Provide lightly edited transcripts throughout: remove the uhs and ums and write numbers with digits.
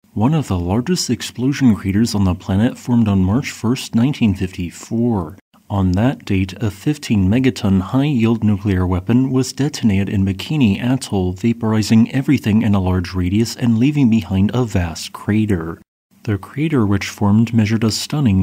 One of the largest explosion craters on the planet formed on March 1, 1954. On that date, a 15-megaton high-yield nuclear weapon was detonated in Bikini Atoll, vaporizing everything in a large radius and leaving behind a vast crater. The crater which formed measured a stunning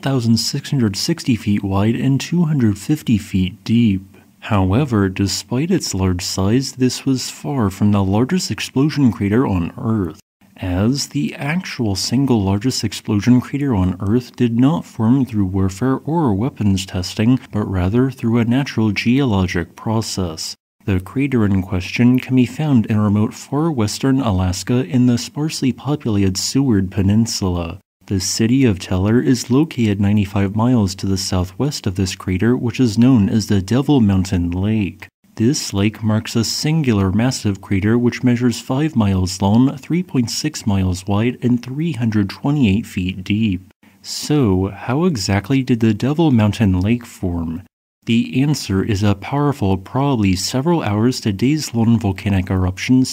7,660 feet wide and 250 feet deep. However, despite its large size, this was far from the largest explosion crater on Earth, as the actual single largest explosion crater on Earth did not form through warfare or weapons testing, but rather through a natural geologic process. The crater in question can be found in remote far western Alaska in the sparsely populated Seward Peninsula. The city of Teller is located 95 miles to the southwest of this crater, which is known as the Devil Mountain Lake. This lake marks a singular massive crater which measures 5 miles long, 3.6 miles wide, and 328 feet deep. So, how exactly did the Devil Mountain Lake form? The answer is a powerful, probably several hours to days-long volcanic eruption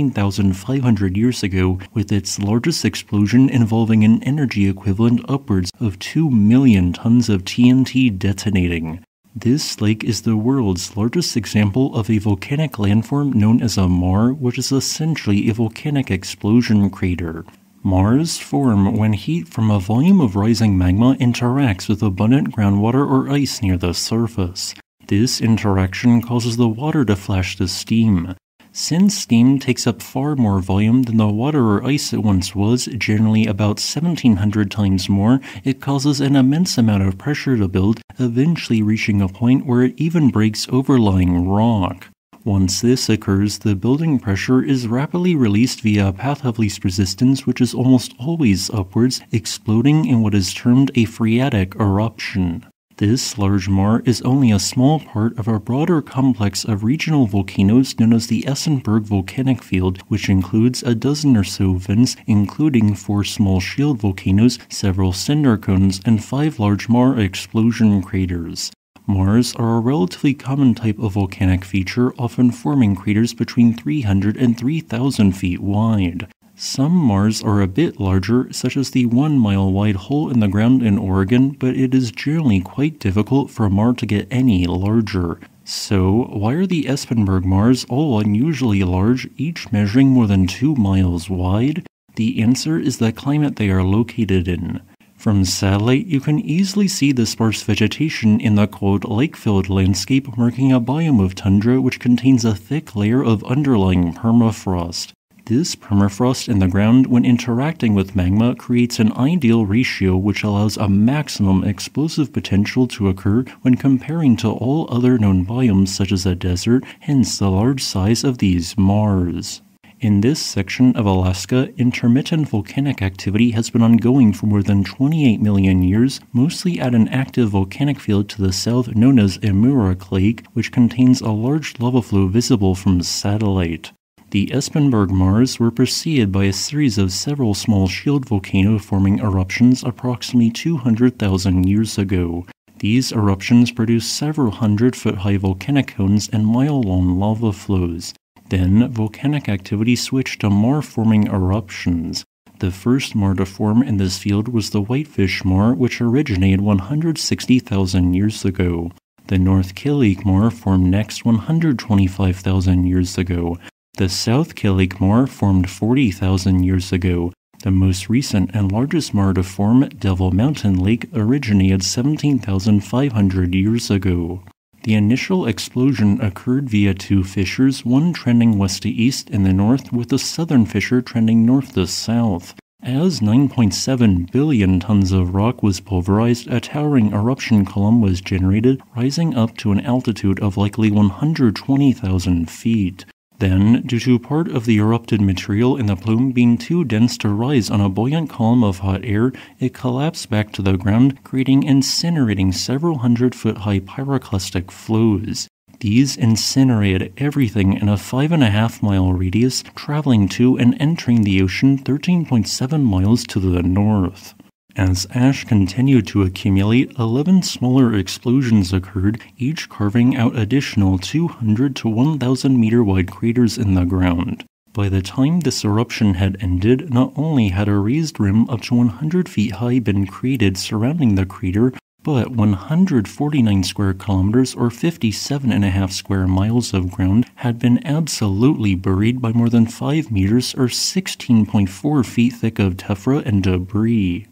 17,500 years ago, with its largest explosion involving an energy equivalent upwards of 2 million tons of TNT detonating. This lake is the world's largest example of a volcanic landform known as a Maar, which is essentially a volcanic explosion crater. Maars form when heat from a volume of rising magma interacts with abundant groundwater or ice near the surface. This interaction causes the water to flash to steam. Since steam takes up far more volume than the water or ice it once was, generally about 1,700 times more, it causes an immense amount of pressure to build, eventually reaching a point where it even breaks overlying rock. Once this occurs, the building pressure is rapidly released via a path of least resistance, which is almost always upwards, exploding in what is termed a phreatic eruption. This large Maar is only a small part of a broader complex of regional volcanoes known as the Espenberg Volcanic Field, which includes a dozen or so vents, including 4 small shield volcanoes, several cinder cones, and 5 large Maar explosion craters. Maars are a relatively common type of volcanic feature, often forming craters between 300 and 3,000 feet wide. Some Maars are a bit larger, such as the 1-mile-wide hole in the ground in Oregon, but it is generally quite difficult for a Maar to get any larger. So, why are the Espenberg Maars all unusually large, each measuring more than 2 miles wide? The answer is the climate they are located in. From satellite, you can easily see the sparse vegetation in the cold lake-filled landscape marking a biome of tundra which contains a thick layer of underlying permafrost. This permafrost in the ground, when interacting with magma, creates an ideal ratio which allows a maximum explosive potential to occur when comparing to all other known biomes such as a desert, hence the large size of these Maars. In this section of Alaska, intermittent volcanic activity has been ongoing for more than 28 million years, mostly at an active volcanic field to the south known as Emurek Lake, which contains a large lava flow visible from satellite. The Espenberg Maars were preceded by a series of several small shield volcano-forming eruptions approximately 200,000 years ago. These eruptions produced several 100-foot-high volcanic cones and mile-long lava flows. Then, volcanic activity switched to Maar-forming eruptions. The first Maar to form in this field was the Whitefish Maar, which originated 160,000 years ago. The North Killick Maar formed next 125,000 years ago. The South Killick Maar formed 40,000 years ago. The most recent and largest Maar to form, Devil Mountain Lake, originated 17,500 years ago. The initial explosion occurred via 2 fissures, one trending west to east in the north, with the southern fissure trending north to south. As 9.7 billion tons of rock was pulverized, a towering eruption column was generated, rising up to an altitude of likely 120,000 feet. Then, due to part of the erupted material in the plume being too dense to rise on a buoyant column of hot air, it collapsed back to the ground, creating incinerating several 100-foot-high pyroclastic flows. These incinerated everything in a 5.5-mile radius, traveling to and entering the ocean 13.7 miles to the north. As ash continued to accumulate, 11 smaller explosions occurred, each carving out additional 200 to 1,000 meter wide craters in the ground. By the time this eruption had ended, not only had a raised rim up to 100 feet high been created surrounding the crater, but 149 square kilometers or 57.5 square miles of ground had been absolutely buried by more than 5 meters or 16.4 feet thick of tephra and debris.